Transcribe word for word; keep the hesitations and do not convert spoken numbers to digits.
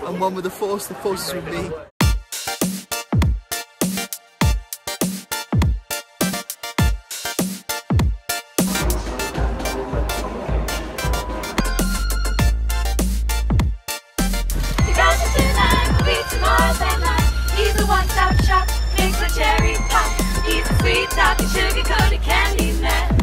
and one with the force. The force is with me. He's a one-stop shop, mixed with cherry pop. He's a sweet talking, sugar-coated candy man.